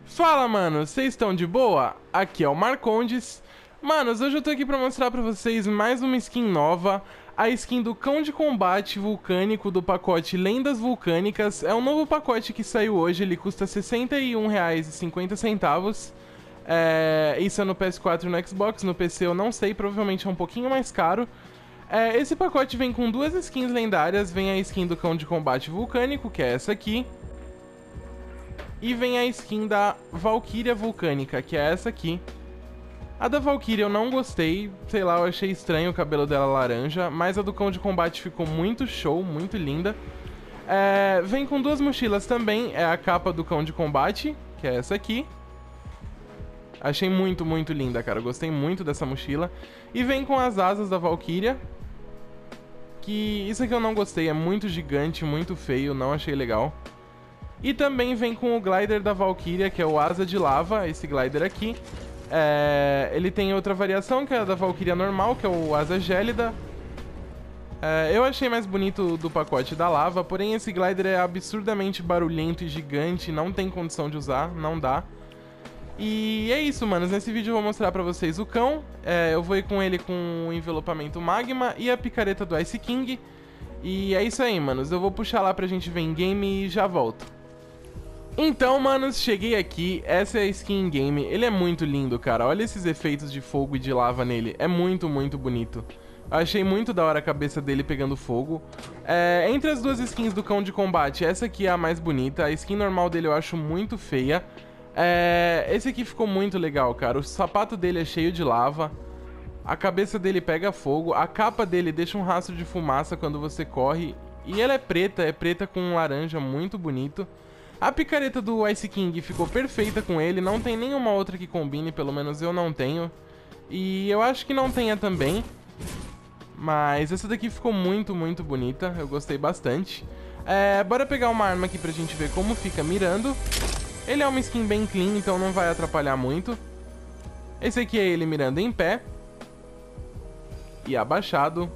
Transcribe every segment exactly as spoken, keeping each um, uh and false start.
Fala, mano, vocês estão de boa? Aqui é o Marcondes. Manos, hoje eu tô aqui pra mostrar pra vocês mais uma skin nova. A skin do Cão de Combate Vulcânico do pacote Lendas Vulcânicas. É um novo pacote que saiu hoje, ele custa sessenta e um reais e cinquenta centavos. É... Isso é no P S quatro e no Xbox, no P C eu não sei, provavelmente é um pouquinho mais caro. É... Esse pacote vem com duas skins lendárias, vem a skin do Cão de Combate Vulcânico, que é essa aqui. E vem a skin da Valkyria Vulcânica, que é essa aqui. A da Valkyria eu não gostei, sei lá, eu achei estranho o cabelo dela laranja, mas a do Cão de Combate ficou muito show, muito linda. É, vem com duas mochilas também, é a capa do Cão de Combate, que é essa aqui. Achei muito, muito linda, cara, eu gostei muito dessa mochila. E vem com as asas da Valkyria, que isso aqui eu não gostei, é muito gigante, muito feio, não achei legal. E também vem com o glider da Valkyria, que é o Asa de Lava, esse glider aqui. É, ele tem outra variação, que é a da Valkyria normal, que é o Asa Gélida. É, eu achei mais bonito do pacote da lava, porém esse glider é absurdamente barulhento e gigante, não tem condição de usar, não dá. E é isso, manos, nesse vídeo eu vou mostrar pra vocês o cão. É, eu vou ir com ele com o envelopamento Magma e a picareta do Ice King. E é isso aí, manos, eu vou puxar lá pra gente ver em game e já volto. Então, manos, cheguei aqui, essa é a skin in game, ele é muito lindo, cara, olha esses efeitos de fogo e de lava nele, é muito, muito bonito. Achei muito da hora a cabeça dele pegando fogo. É, entre as duas skins do Cão de Combate, essa aqui é a mais bonita, a skin normal dele eu acho muito feia. É, esse aqui ficou muito legal, cara, o sapato dele é cheio de lava, a cabeça dele pega fogo, a capa dele deixa um rastro de fumaça quando você corre, e ela é preta, é preta com um laranja muito bonito. A picareta do Ice King ficou perfeita com ele, não tem nenhuma outra que combine, pelo menos eu não tenho. E eu acho que não tenha também, mas essa daqui ficou muito, muito bonita, eu gostei bastante. É, bora pegar uma arma aqui pra gente ver como fica mirando. Ele é uma skin bem clean, então não vai atrapalhar muito. Esse aqui é ele mirando em pé. E abaixado.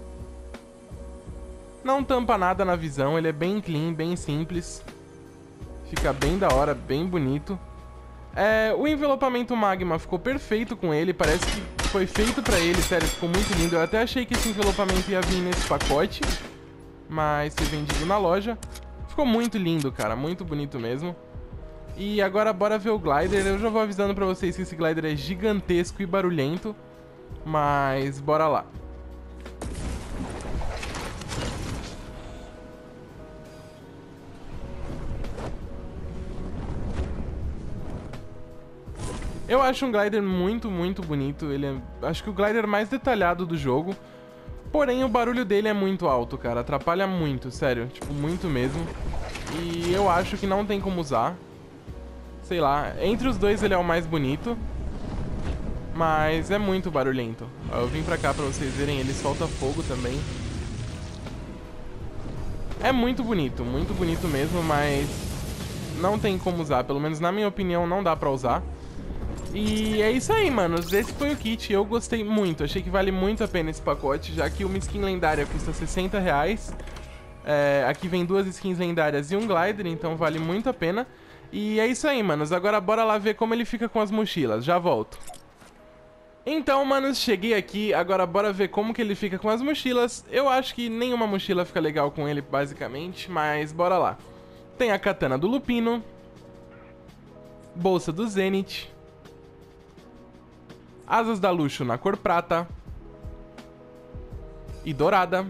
Não tampa nada na visão, ele é bem clean, bem simples. Fica bem da hora, bem bonito. É, o envelopamento Magma ficou perfeito com ele, parece que foi feito pra ele, sério, ficou muito lindo. Eu até achei que esse envelopamento ia vir nesse pacote, mas foi vendido na loja. Ficou muito lindo, cara, muito bonito mesmo. E agora bora ver o glider. Eu já vou avisando pra vocês que esse glider é gigantesco e barulhento, mas bora lá. Eu acho um glider muito, muito bonito, ele é, acho que o glider mais detalhado do jogo. Porém, o barulho dele é muito alto, cara, atrapalha muito, sério, tipo, muito mesmo. E eu acho que não tem como usar. Sei lá, entre os dois ele é o mais bonito, mas é muito barulhento. Ó, eu vim pra cá pra vocês verem, ele solta fogo também. É muito bonito, muito bonito mesmo, mas não tem como usar, pelo menos na minha opinião não dá pra usar. E é isso aí, manos, esse foi o kit, eu gostei muito, achei que vale muito a pena esse pacote, já que uma skin lendária custa sessenta reais. É, aqui vem duas skins lendárias e um glider, então vale muito a pena. E é isso aí, manos, agora bora lá ver como ele fica com as mochilas, já volto. Então, manos, cheguei aqui, agora bora ver como que ele fica com as mochilas. Eu acho que nenhuma mochila fica legal com ele, basicamente, mas bora lá. Tem a katana do Lupino, bolsa do Zenith, asas da Luxo na cor prata e dourada,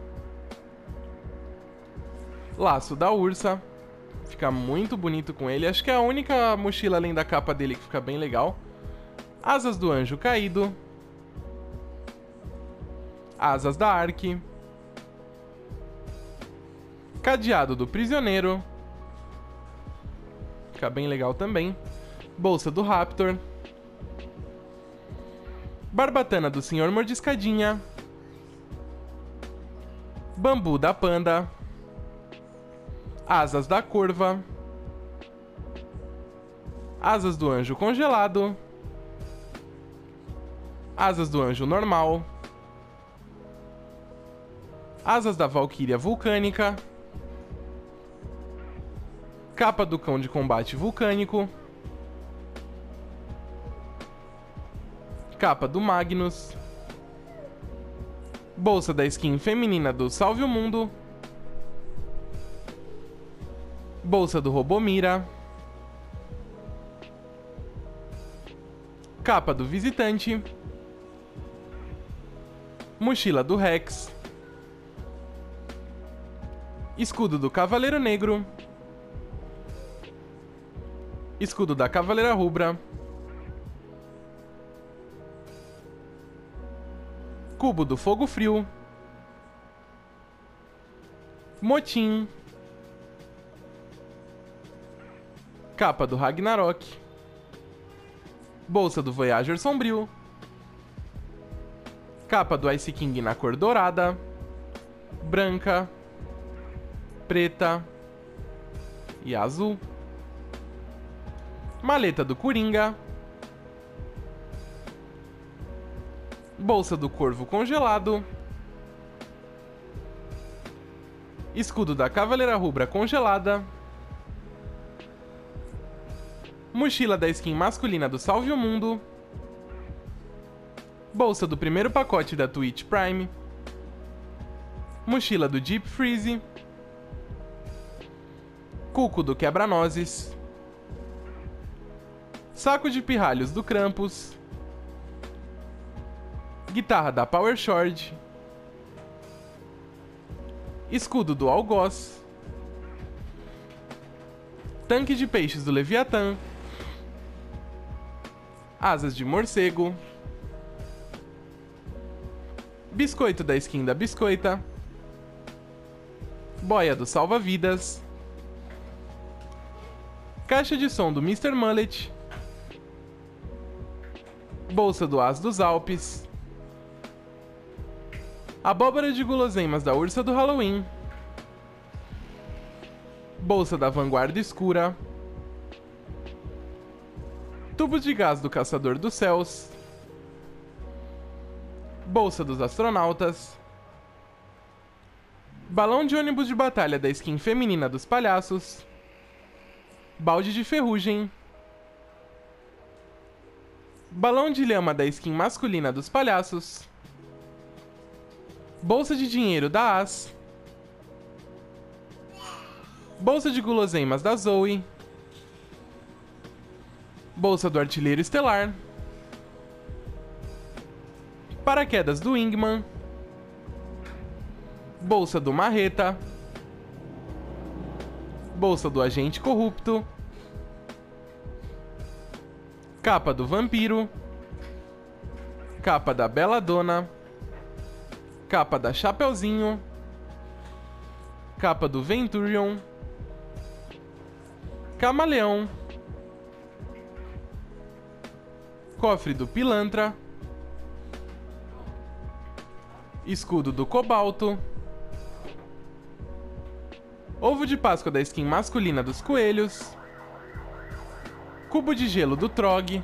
laço da Ursa, fica muito bonito com ele, acho que é a única mochila além da capa dele que fica bem legal. Asas do Anjo Caído, asas da Ark, cadeado do Prisioneiro, fica bem legal também, bolsa do Raptor, barbatana do Senhor Mordiscadinha, bambu da Panda, asas da Corva, asas do Anjo Congelado, asas do Anjo Normal, asas da Valkyria Vulcânica, capa do Cão de Combate Vulcânico, Capa do Magnus. Bolsa da skin feminina do Salve o Mundo. Bolsa do Robomira. Capa do Visitante. Mochila do Rex. Escudo do Cavaleiro Negro. Escudo da Cavaleira Rubra. Cubo do Fogo Frio. Motim. Capa do Ragnarok. Bolsa do Voyager Sombrio. Capa do Ice King na cor dourada, branca, preta e azul. Maleta do Coringa. Bolsa do Corvo congelado. Escudo da Cavaleira Rubra congelada. Mochila da skin masculina do Salve o Mundo. Bolsa do primeiro pacote da Twitch Prime. Mochila do Deep Freeze. Cuco do Quebra-Nozes. Saco de pirralhos do Krampus. Guitarra da Power Shard. Escudo do Algoz. Tanque de peixes do Leviatã. Asas de morcego. Biscoito da skin da Biscoita. Boia do Salva-Vidas. Caixa de som do mister Mullet. Bolsa do As dos Alpes. Abóbora de guloseimas da Ursa do Halloween. Bolsa da Vanguarda Escura. Tubo de gás do Caçador dos Céus. Bolsa dos Astronautas. Balão de ônibus de batalha da skin feminina dos Palhaços. Balde de ferrugem. Balão de lhama da skin masculina dos Palhaços. Bolsa de dinheiro da As. Bolsa de guloseimas da Zoe. Bolsa do Artilheiro Estelar. Paraquedas do Wingman. Bolsa do Marreta. Bolsa do Agente Corrupto. Capa do Vampiro. Capa da Belladonna. Capa da Chapeuzinho. Capa do Venturion. Camaleão. Cofre do Pilantra. Escudo do Cobalto. Ovo de Páscoa da skin masculina dos Coelhos. Cubo de gelo do Trog.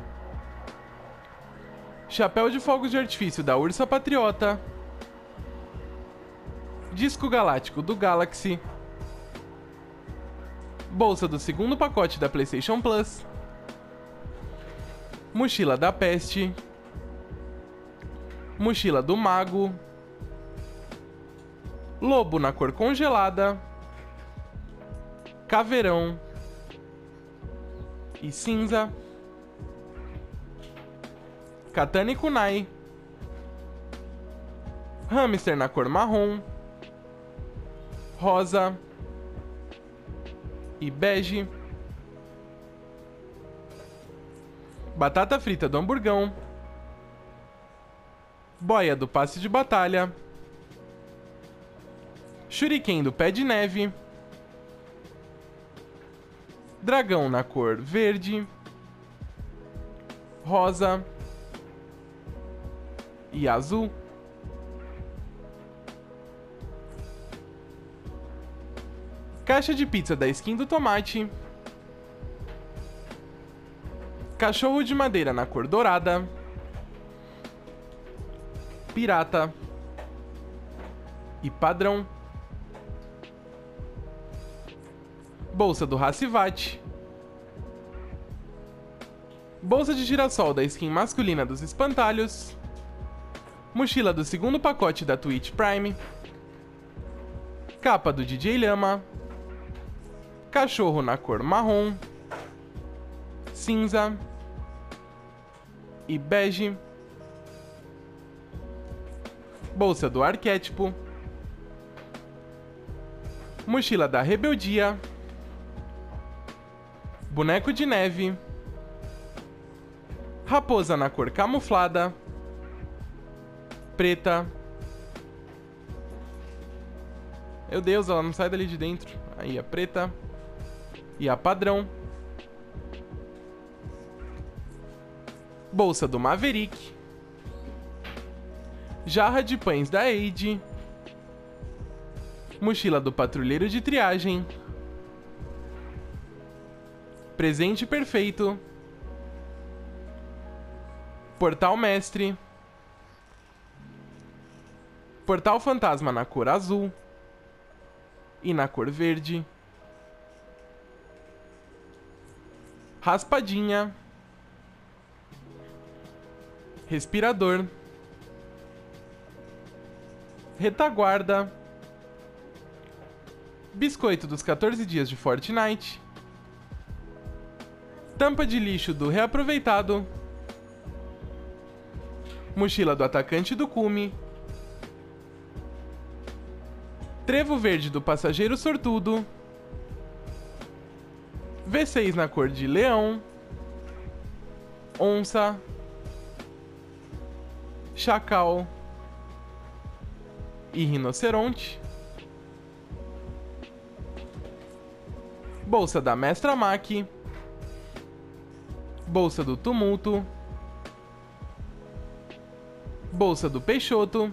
Chapéu de fogos de artifício da Ursa Patriota. Disco galáctico do Galaxy. Bolsa do segundo pacote da PlayStation Plus. Mochila da Peste. Mochila do Mago. Lobo na cor congelada. Caveirão. E cinza. Katana e Kunai. Hamster na cor marrom. Rosa. E bege. Batata frita do Hamburgão. Boia do Passe de Batalha. Shuriken do Pé de Neve. Dragão na cor verde. Rosa. E azul. Caixa de pizza da skin do Tomate. Cachorro de madeira na cor dourada. Pirata. E padrão. Bolsa do Hacivat. Bolsa de girassol da skin masculina dos espantalhos. Mochila do segundo pacote da Twitch Prime. Capa do D J Lhama. Cachorro na cor marrom, cinza e bege. Bolsa do arquétipo. Mochila da rebeldia. Boneco de neve. Raposa na cor camuflada, preta. Meu Deus, ela não sai dali de dentro. Aí a preta e a padrão. Bolsa do Maverick. Jarra de pães da Eide. Mochila do patrulheiro de triagem. Presente perfeito. Portal mestre. Portal fantasma na cor azul e na cor verde. Raspadinha. Respirador. Retaguarda. Biscoito dos quatorze dias de Fortnite. Tampa de lixo do reaproveitado. Mochila do atacante do cume. Trevo verde do passageiro sortudo. V seis na cor de leão. Onça. Chacal. E rinoceronte. Bolsa da Mestra Maki. Bolsa do tumulto. Bolsa do Peixoto.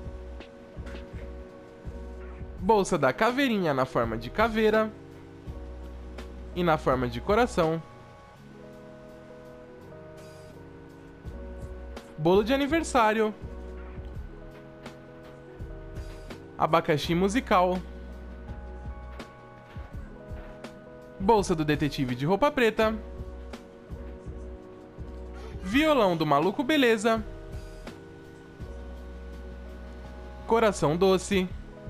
Bolsa da caveirinha na forma de caveira e na forma de coração. Bolo de aniversário. Abacaxi musical. Bolsa do detetive de roupa preta. Violão do maluco beleza. Coração doce.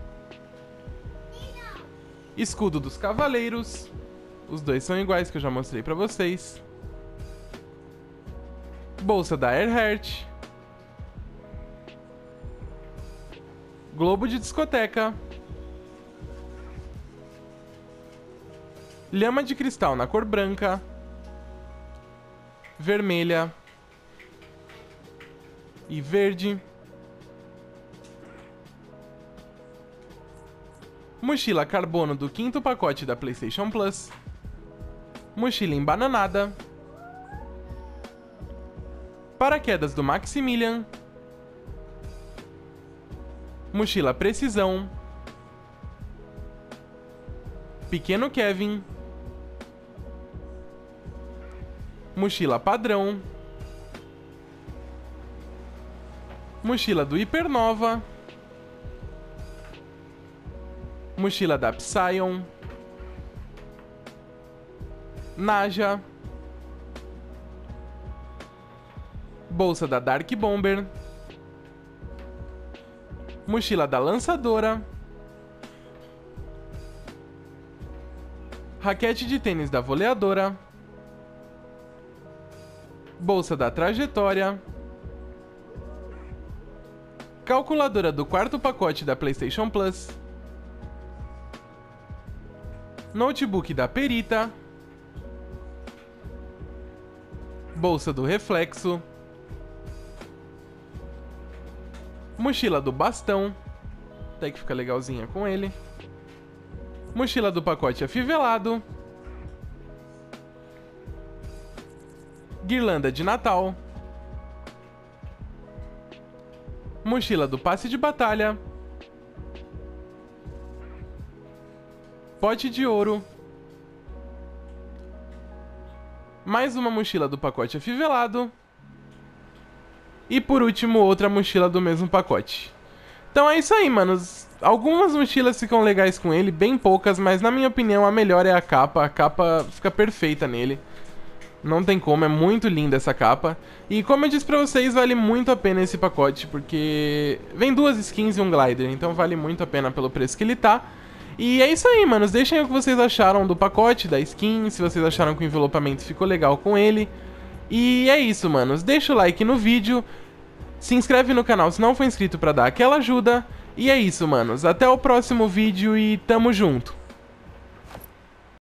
Escudo dos cavaleiros. Os dois são iguais que eu já mostrei pra vocês. Bolsa da Earhart. Globo de discoteca. Lhama de cristal na cor branca. Vermelha. E verde. Mochila carbono do quinto pacote da PlayStation Plus. Mochila embananada. Paraquedas do Maximilian. Mochila precisão. Pequeno Kevin. Mochila padrão. Mochila do Hipernova. Mochila da Psyon. Naja. Bolsa da Dark Bomber. Mochila da Lançadora. Raquete de tênis da Voleadora. Bolsa da Trajetória. Calculadora do quarto pacote da PlayStation Plus. Notebook da Perita. Bolsa do Reflexo. Mochila do Bastão. Até que fica legalzinha com ele. Mochila do pacote afivelado. Guirlanda de Natal. Mochila do passe de batalha. Pote de ouro. Mais uma mochila do pacote afivelado. E por último, outra mochila do mesmo pacote. Então é isso aí, manos. Algumas mochilas ficam legais com ele, bem poucas, mas na minha opinião a melhor é a capa. A capa fica perfeita nele. Não tem como, é muito linda essa capa. E como eu disse pra vocês, vale muito a pena esse pacote, porque vem duas skins e um glider, então vale muito a pena pelo preço que ele tá. E é isso aí, manos, deixem aí o que vocês acharam do pacote, da skin, se vocês acharam que o envelopamento ficou legal com ele. E é isso, manos, deixa o like no vídeo, se inscreve no canal se não for inscrito pra dar aquela ajuda. E é isso, manos, até o próximo vídeo e tamo junto!